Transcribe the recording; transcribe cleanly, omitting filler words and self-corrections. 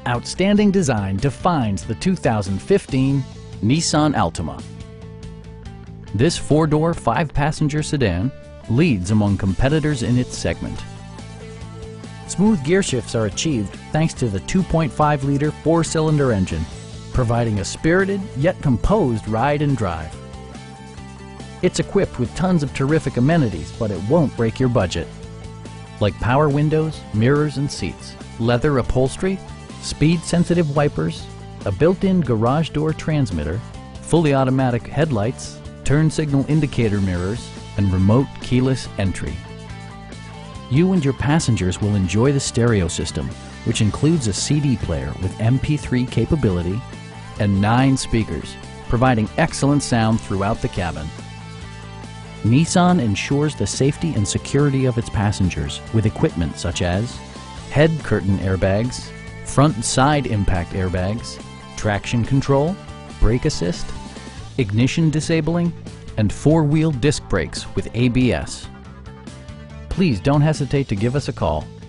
Outstanding design defines the 2015 Nissan Altima. This four-door, five-passenger sedan leads among competitors in its segment. Smooth gear shifts are achieved thanks to the 2.5-liter four-cylinder engine, providing a spirited yet composed ride and drive. It's equipped with tons of terrific amenities, but it won't break your budget, like power windows, mirrors and seats, leather upholstery, speed-sensitive wipers, a built-in garage door transmitter, fully automatic headlights, turn signal indicator mirrors, and remote keyless entry. You and your passengers will enjoy the stereo system, which includes a CD player with MP3 capability and 9 speakers, providing excellent sound throughout the cabin. Nissan ensures the safety and security of its passengers with equipment such as head curtain airbags, front and side impact airbags, traction control, brake assist, ignition disabling, and four-wheel disc brakes with ABS. Please don't hesitate to give us a call.